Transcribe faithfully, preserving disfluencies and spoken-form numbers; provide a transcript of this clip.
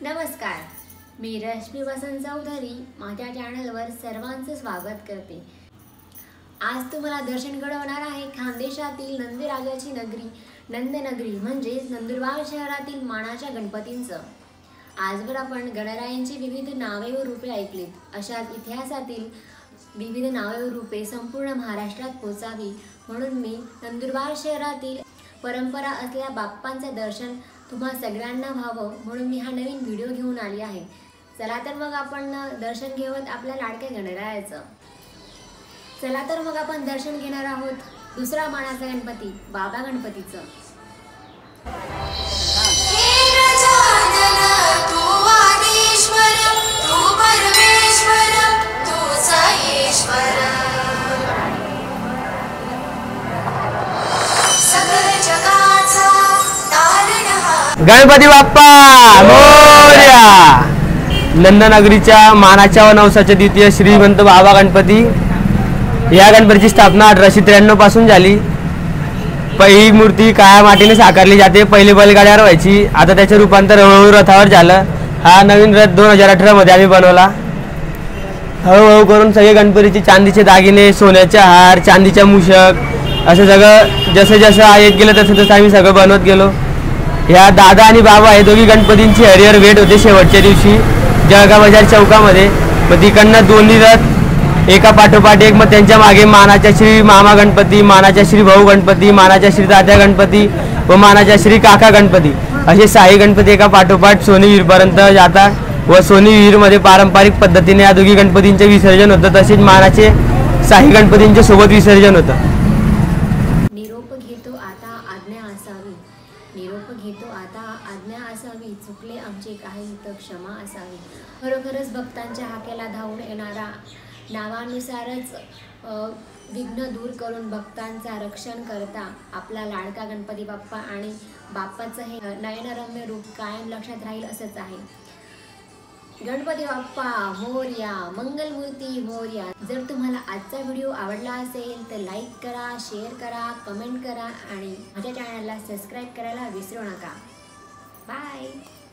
नमस्कार, मी रश्मी वसंत चौधरी माझ्या चॅनलवर सर्वांचं स्वागत करते। आज तुम्हाला दर्शन घडवणार आहे खानदेशातील नंदीराजाची नगरी नंदनगरी म्हणजेच नंदुरबार शहरातील मानाच्या गणपतींचं। आजवर आपण गणरायांची विविध नावे व रूपे ऐकलीत। अशाच इतिहासातील विविध नावे व रूपे संपूर्ण महाराष्ट्रात पोचावी म्हणून मी नंदुरबार शहरातील परंपरा असलेल्या बाप्पांचे दर्शन तुम्हा सगळ्यांना व्हावं म्हणून मी हा नवीन व्हिडिओ घेऊन आली आहे। चला तर मग आपण दर्शन घेऊन आपल्या लाडक्या गणरायाचं। चला तर मग आपण दर्शन घेणार आहोत दुसरा मानाचा गणपती बाबा गणपतीचं। गणपती बाप्पा मोरया। नंदनगरीच्या मानाच्या व नवसाच्या द्वितीय श्रीमंत बाबा गणपती या गणपतीची स्थापना अठराशे त्र्याण्णव पासून झाली। पहिली मूर्ती काळ्या मातीने साकारली जाते। पहिले बैलगाड्यावर व्हायची, आता त्याचे रूपांतर हळूहळू रथावर झालं। हा नवीन रथ दोन हजार अठरा मध्ये आम्ही बनवला। हळूहळू करून सगळे गणपतीचे चांदीचे दागिने, सोन्याचे हार, चांदीच्या मूषक असं सगळं जसं जसं येत गेलं तसं तसं आम्ही सगळं बनवत गेलो। या दादा आणि बाबा हे दोघी गणपतींची हरिहर भेट होते शेवटच्या दिवशी जळगाव बाजार चौकामध्ये। मग तिकडनं दोन्ही रथ एका पाठोपाठ एक, मग त्यांच्या मागे मानाच्या श्री मामा गणपती, मानाच्या श्री भाऊ गणपती, मानाच्या श्री तात्या गणपती व मानाच्या श्री काका गणपती असे साई गणपती एका पाठोपाठ सोनी विहीरपर्यंत जातात व सोनी विहीरमध्ये पारंपरिक पद्धतीने या दोघी गणपतींचे विसर्जन होतं। तसेच मानाचे साई गणपतींच्या सोबत विसर्जन होतं। निरोप घेतो आता आज्ञा असावी, निरोप घेतो आता आज्ञा असावी, चुकले आमचे काही तर क्षमा असावी। खरोखरच भक्तांच्या हाकेला धावून येणारा, नावानुसारच विघ्न दूर करून भक्तांचा रक्षण करता आपला लाडका गणपती बाप्पा आणि बाप्पाचं हे नयनरम्य रूप कायम लक्षात राहील असंच आहे। गणपती बाप्पा मोरया, मंगलमूर्ती मोरया। जर तुम्हाला आजचा व्हिडिओ आवडला असेल तर लाईक करा, शेअर करा, कमेंट करा आणि माझ्या चॅनलला सबस्क्राईब करायला विसरू नका। बाय।